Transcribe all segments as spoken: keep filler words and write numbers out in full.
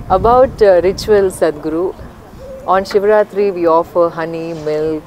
About uh, rituals, Sadhguru, on Shivratri we offer honey, milk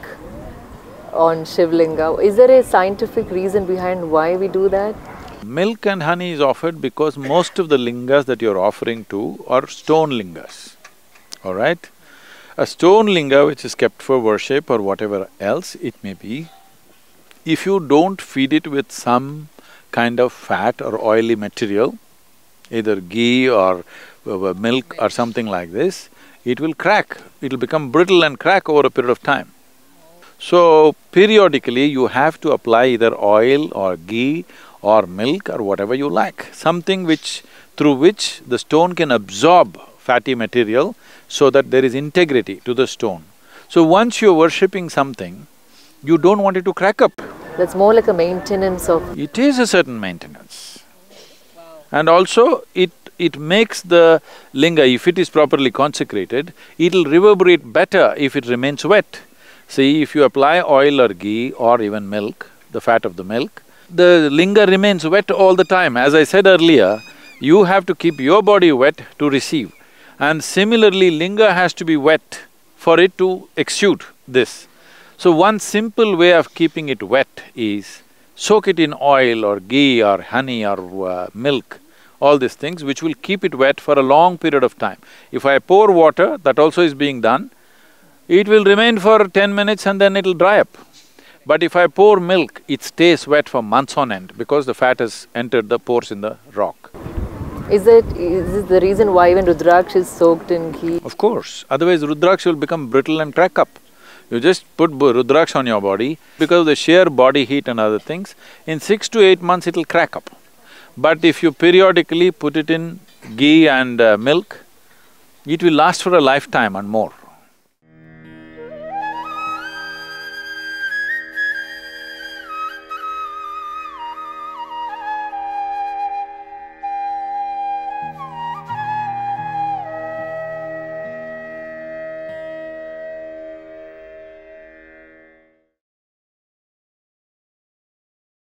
on Shivlinga. Is there a scientific reason behind why we do that? Milk and honey is offered because most of the lingas that you're offering to are stone lingas, all right? A stone linga which is kept for worship or whatever else it may be, if you don't feed it with some kind of fat or oily material, either ghee or uh, milk or something like this, it will crack, it'll become brittle and crack over a period of time. So, periodically you have to apply either oil or ghee or milk or whatever you like, something which… through which the stone can absorb fatty material so that there is integrity to the stone. So once you're worshipping something, you don't want it to crack up. That's more like a maintenance of… It is a certain maintenance. And also, it… it makes the linga, if it is properly consecrated, it'll reverberate better if it remains wet. See, if you apply oil or ghee or even milk, the fat of the milk, the linga remains wet all the time. As I said earlier, you have to keep your body wet to receive. And similarly, linga has to be wet for it to exude this. So one simple way of keeping it wet is soak it in oil or ghee or honey or uh, milk, all these things which will keep it wet for a long period of time. If I pour water, that also is being done, it will remain for ten minutes and then it'll dry up. But if I pour milk, it stays wet for months on end because the fat has entered the pores in the rock. Is it… is this the reason why even Rudraksh is soaked in ghee? Of course, otherwise Rudraksh will become brittle and crack up. You just put Rudraksh on your body, because of the sheer body heat and other things, in six to eight months it'll crack up. But if you periodically put it in ghee and uh, milk, it will last for a lifetime and more.